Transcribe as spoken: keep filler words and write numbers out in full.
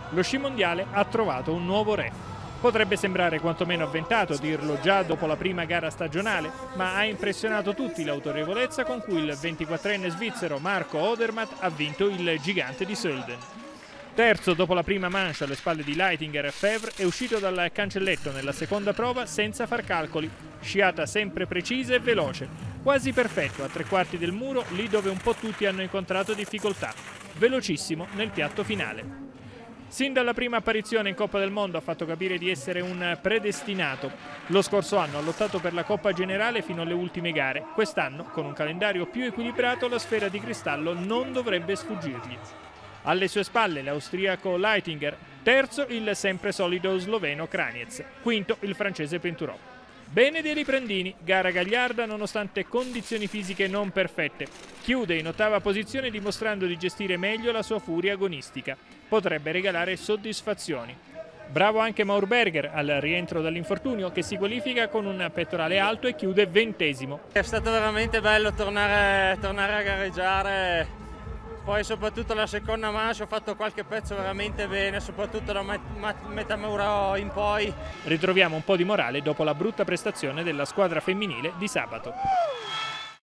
Lo sci mondiale ha trovato un nuovo re. Potrebbe sembrare quantomeno avventato dirlo già dopo la prima gara stagionale, ma ha impressionato tutti l'autorevolezza con cui il ventiquattrenne svizzero Marco Odermatt ha vinto il gigante di Sölden. Terzo dopo la prima manche alle spalle di Leitinger e Fevre, è uscito dal cancelletto nella seconda prova senza far calcoli, sciata sempre precisa e veloce, quasi perfetto a tre quarti del muro, lì dove un po' tutti hanno incontrato difficoltà, velocissimo nel piatto finale. Sin dalla prima apparizione in Coppa del Mondo ha fatto capire di essere un predestinato. Lo scorso anno ha lottato per la Coppa Generale fino alle ultime gare. Quest'anno, con un calendario più equilibrato, la sfera di cristallo non dovrebbe sfuggirgli. Alle sue spalle l'austriaco Leitinger, terzo il sempre solido sloveno Kraniec, quinto il francese Penturò. Bene dei riprendini, gara gagliarda nonostante condizioni fisiche non perfette. Chiude in ottava posizione dimostrando di gestire meglio la sua furia agonistica. Potrebbe regalare soddisfazioni. Bravo anche Maurberger al rientro dall'infortunio, che si qualifica con un pettorale alto e chiude ventesimo. È stato veramente bello tornare, tornare a gareggiare. Poi soprattutto la seconda manche ho fatto qualche pezzo veramente bene, soprattutto da metà muro in poi. Ritroviamo un po' di morale dopo la brutta prestazione della squadra femminile di sabato.